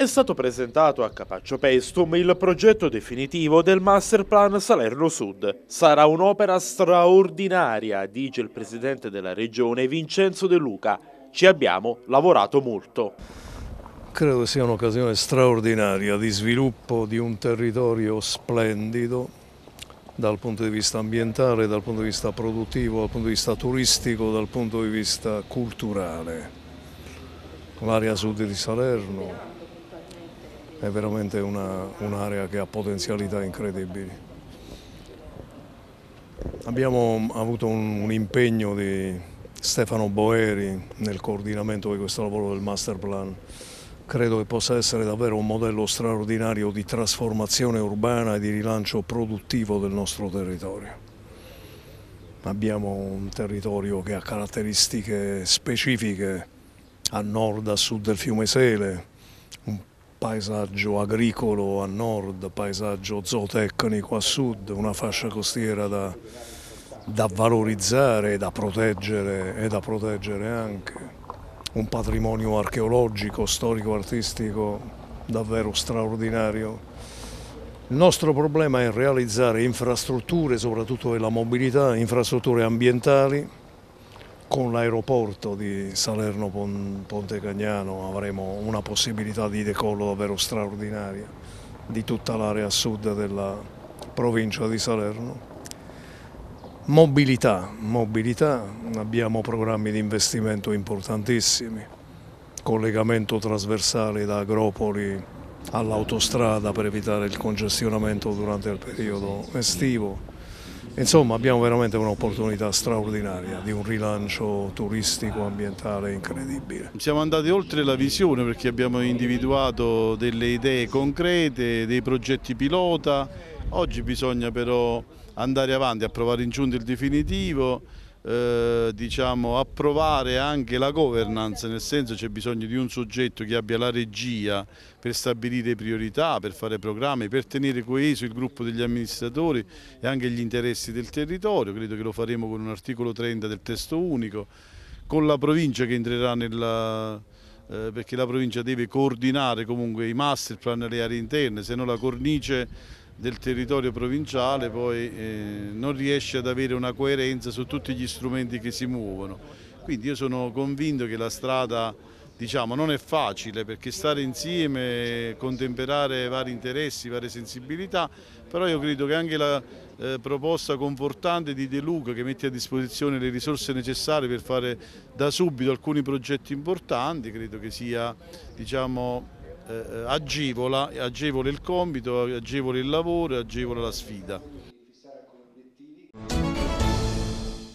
È stato presentato a Capaccio Paestum il progetto definitivo del Masterplan Salerno Sud. Sarà un'opera straordinaria, dice il presidente della regione Vincenzo De Luca. Ci abbiamo lavorato molto. Credo che sia un'occasione straordinaria di sviluppo di un territorio splendido dal punto di vista ambientale, dal punto di vista produttivo, dal punto di vista turistico, dal punto di vista culturale. L'area sud di Salerno è veramente un'area che ha potenzialità incredibili. Abbiamo avuto un impegno di Stefano Boeri nel coordinamento di questo lavoro del Masterplan. Credo che possa essere davvero un modello straordinario di trasformazione urbana e di rilancio produttivo del nostro territorio. Abbiamo un territorio che ha caratteristiche specifiche a nord, a sud del fiume Sele, un paesaggio agricolo a nord, paesaggio zootecnico a sud, una fascia costiera da valorizzare e da proteggere anche. Un patrimonio archeologico, storico-artistico davvero straordinario. Il nostro problema è realizzare infrastrutture, soprattutto della mobilità, infrastrutture ambientali. Con l'aeroporto di Salerno Ponte Cagnano avremo una possibilità di decollo davvero straordinaria di tutta l'area sud della provincia di Salerno. Mobilità, abbiamo programmi di investimento importantissimi, collegamento trasversale da Agropoli all'autostrada per evitare il congestionamento durante il periodo estivo. Insomma, abbiamo veramente un'opportunità straordinaria di un rilancio turistico ambientale incredibile. Siamo andati oltre la visione perché abbiamo individuato delle idee concrete, dei progetti pilota. Oggi bisogna però andare avanti, approvare in giunta il definitivo, approvare anche la governance, nel senso c'è bisogno di un soggetto che abbia la regia per stabilire priorità, per fare programmi, per tenere coeso il gruppo degli amministratori e anche gli interessi del territorio. Credo che lo faremo con un articolo 30 del testo unico, con la provincia che entrerà perché la provincia deve coordinare comunque i masterplan e le aree interne, se no la cornice del territorio provinciale poi non riesce ad avere una coerenza su tutti gli strumenti che si muovono. Quindi io sono convinto che la strada non è facile, perché stare insieme, contemperare vari interessi, varie sensibilità, però io credo che anche la proposta confortante di De Luca, che mette a disposizione le risorse necessarie per fare da subito alcuni progetti importanti, credo che sia agevole il compito, agevole il lavoro e agevole la sfida.